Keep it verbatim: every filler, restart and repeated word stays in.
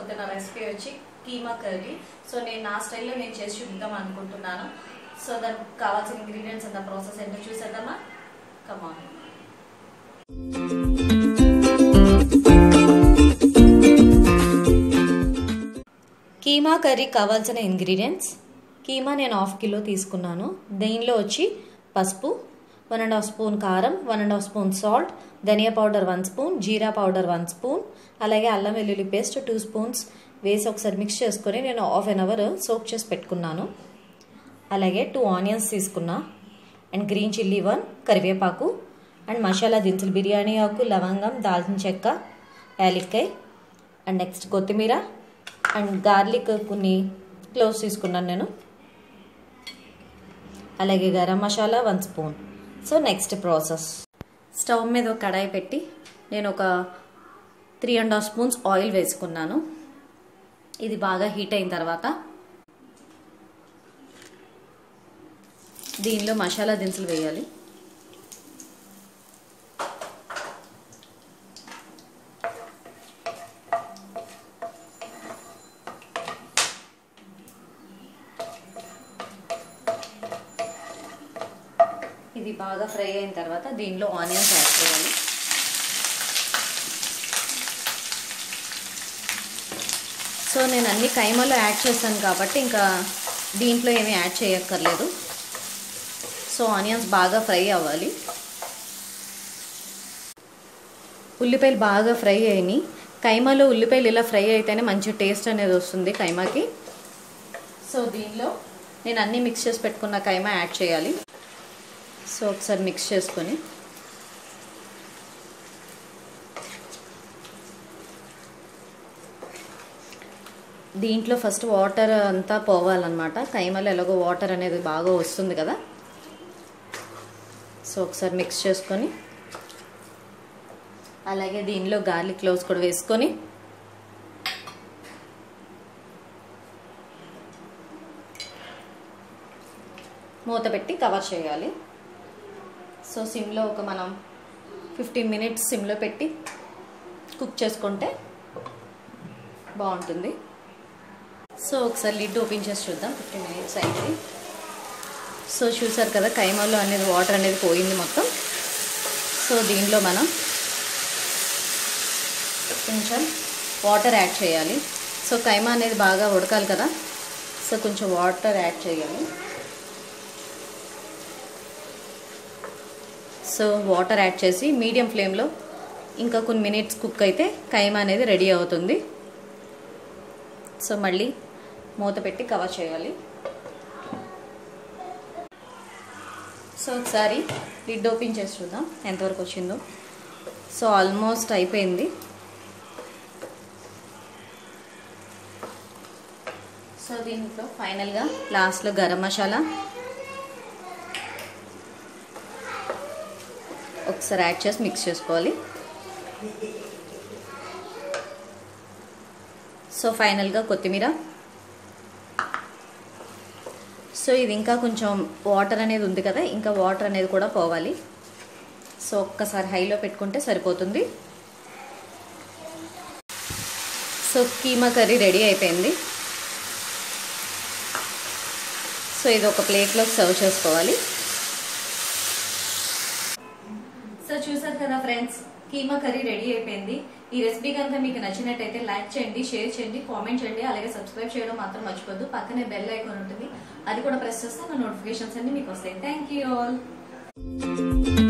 కాకపోతే నా రెసిపీ వచ్చి కీమా కర్రీ. సో నేను నా స్టైల్లో నేను చేసి చూద్దాం అనుకుంటున్నాను. సో దానికి కావాల్సిన ఇంగ్రీడియంట్స్ అండ్ ప్రాసెస్ ఏంటో చూసేద్దామా? Come on. కీమా కర్రీ కావాల్సిన ఇంగ్రీడియంట్స్: కీమా నేను హాఫ్ కిలో తీసుకున్నాను. దీనిలో వచ్చి పసుపు, వన్ అండ్ హాఫ్ స్పూన్ కారం, one and half spoon salt, ధనియా పౌడర్ వన్ స్పూన్, జీరా పౌడర్ వన్ స్పూన్, అలాగే అల్లం వెల్లుల్లి పేస్ట్ టూ స్పూన్స్ వేసి ఒకసారి మిక్స్ చేసుకొని నేను హాఫ్ అన్ అవర్ సోక్ చేసి పెట్టుకున్నాను. అలాగే టూ ఆనియన్స్ తీసుకున్నా, అండ్ గ్రీన్ చిల్లీ వన్, కరివేపాకు, అండ్ మసాలా దినుసులు బిర్యానీ ఆకు, లవంగం, దాల్చిన చెక్క, యాలక్కాయ్, అండ్ నెక్స్ట్ కొత్తిమీర, అండ్ గార్లిక్ కొన్ని క్లోవ్స్ తీసుకున్నాను నేను, అలాగే garam masala one spoon. So next process: stove మీద ఒక కడాయి పెట్టి నేను ఒక three and half spoons oil వేసుకున్నాను. ఇది బాగా హీట్ అయిన తర్వాత దీనిలో మసాలా దినుసులు వేయాలి. ఇది బాగా ఫ్రై అయిన తర్వాత దీనిలో ఆనియన్స్ యాడ్ చేయాలి. సో నేను అన్ని కైమాలో యాడ్ చేస్తాను కాబట్టి ఇంకా దీంట్లో ఏమీ యాడ్ చేయక్కర్లేదు. సో ఆనియన్స్ బాగా ఫ్రై అవ్వాలి. ఉల్లిపాయలు బాగా ఫ్రై అయినాయి. కైమాలో ఉల్లిపాయలు ఇలా ఫ్రై అయితేనే మంచి టేస్ట్ అనేది వస్తుంది కైమాకి. సో దీనిలో నేను అన్నీ మిక్స్ చేసి పెట్టుకున్న కైమా యాడ్ చేయాలి. సో ఒకసారి మిక్స్ చేసుకొని దీంట్లో ఫస్ట్ వాటర్ అంతా పోవాలన్నమాట. కైమాలో ఎలాగో వాటర్ అనేది బాగా వస్తుంది కదా. సో ఒకసారి మిక్స్ చేసుకొని అలాగే దీనిలో గార్లిక్ క్లోవ్స్ కూడా వేసుకొని మూత పెట్టి కవర్ చేయాలి. సో సిమ్లో ఒక మనం ఫిఫ్టీన్ మినిట్స్ సిమ్లో పెట్టి కుక్ చేసుకుంటే బాగుంటుంది. సో ఒకసారి లిడ్ ఓపెన్ చేసి చూద్దాం. ఫిఫ్టీన్ మినిట్స్ అయింది. సో చూసారు కదా కైమాలో అనేది వాటర్ అనేది పోయింది మొత్తం. సో దీనిలో మనం కొంచెం వాటర్ యాడ్ చేయాలి. సో కైమా అనేది బాగా ఉడకాలి కదా. సో కొంచెం వాటర్ యాడ్ చేయాలి. సో వాటర్ యాడ్ చేసి మీడియం ఫ్లేమ్లో ఇంకా కొన్ని మినిట్స్ కుక్ అయితే కైమా అనేది రెడీ అవుతుంది. సో మళ్ళీ మూత పెట్టి కవర్ చేయాలి. సో ఒకసారి లిడ్ ఓపెన్ చేసి చూద్దాం ఎంతవరకు వచ్చిందో. సో ఆల్మోస్ట్ అయిపోయింది. సో దీంట్లో ఫైనల్గా లాస్ట్లో గరం మసాలా ఒకసారి యాడ్ చేసి మిక్స్ చేసుకోవాలి. సో ఫైనల్గా కొత్తిమీర. సో ఇది ఇంకా కొంచెం వాటర్ అనేది ఉంది కదా, ఇంకా వాటర్ అనేది కూడా పోవాలి. సో ఒక్కసారి హైలో పెట్టుకుంటే సరిపోతుంది. సో కీమా కర్రీ రెడీ అయిపోయింది. సో ఇది ఒక ప్లేట్లోకి సర్వ్ చేసుకోవాలి. సో చూసారు కదా ఫ్రెండ్స్, కీమా కర్రీ రెడీ అయిపోయింది. ఈ రెసిపీ కనుక మీకు నచ్చినట్టయితే లైక్ చేయండి, షేర్ చేయండి, కామెంట్ చేయండి, అలాగే సబ్స్క్రైబ్ చేయడం మాత్రం మర్చిపోద్దు. పక్కనే బెల్ ఐకాన్ ఉంటుంది, అది కూడా ప్రెస్ చేస్తే నా నోటిఫికేషన్స్ అన్ని మీకు వస్తాయి. Thank you all.